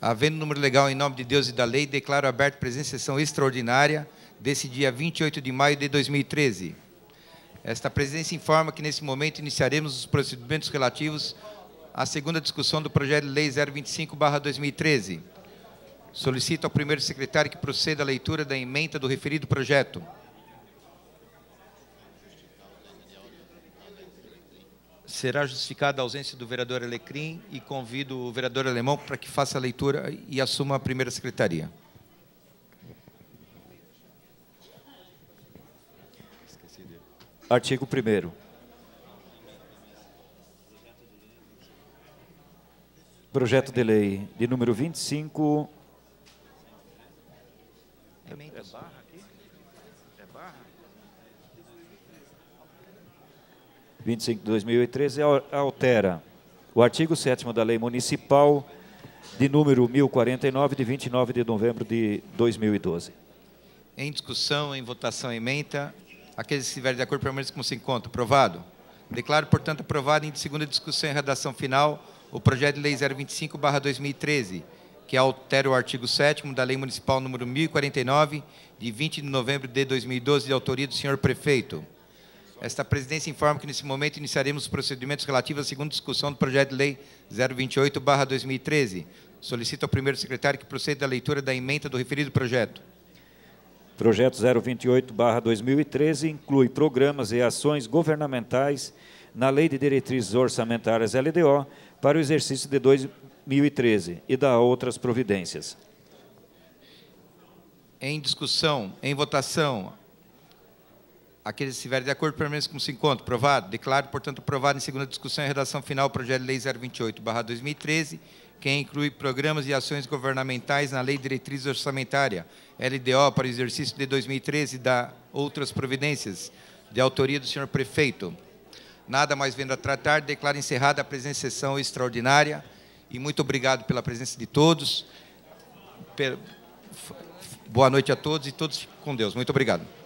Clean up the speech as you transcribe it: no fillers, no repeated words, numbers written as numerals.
Havendo número legal em nome de Deus e da lei, declaro aberta a presente sessão extraordinária desse dia 28 de maio de 2013. Esta presidência informa que, nesse momento, iniciaremos os procedimentos relativos à segunda discussão do projeto de lei 025/2013. Solicito ao primeiro secretário que proceda à leitura da ementa do referido projeto. Será justificada a ausência do vereador Alecrim e convido o vereador Alemão para que faça a leitura e assuma a primeira secretaria. Artigo 1º. Projeto de lei de número 25... É barra aqui? É barra? 25 de 2013 altera o artigo 7º da Lei Municipal de número 1049, de 29 de novembro de 2012. Em discussão, em votação, ementa. Aqueles que estiverem de acordo, permaneçam como se encontra. Aprovado. Declaro, portanto, aprovado em segunda discussão e redação final o projeto de lei 025/2013, que altera o artigo 7º da Lei Municipal número 1049, de 20 de novembro de 2012, de autoria do senhor prefeito. Esta presidência informa que, nesse momento, iniciaremos os procedimentos relativos à segunda discussão do projeto de lei 028/2013. Solicito ao primeiro secretário que proceda à leitura da ementa do referido projeto. Projeto 028/2013 inclui programas e ações governamentais na Lei de Diretrizes Orçamentárias LDO para o exercício de 2013 e dá outras providências. Em discussão, em votação, aqueles que estiverem de acordo, permaneçam como se encontra. Aprovado. Declaro, portanto, aprovado em segunda discussão e redação final o projeto de lei 028/2013, que inclui programas e ações governamentais na Lei de Diretriz Orçamentária, LDO, para o exercício de 2013 e dá outras providências, de autoria do senhor prefeito. Nada mais vendo a tratar, declaro encerrada a presente sessão extraordinária e muito obrigado pela presença de todos. Boa noite a todos e todos fiquem com Deus. Muito obrigado.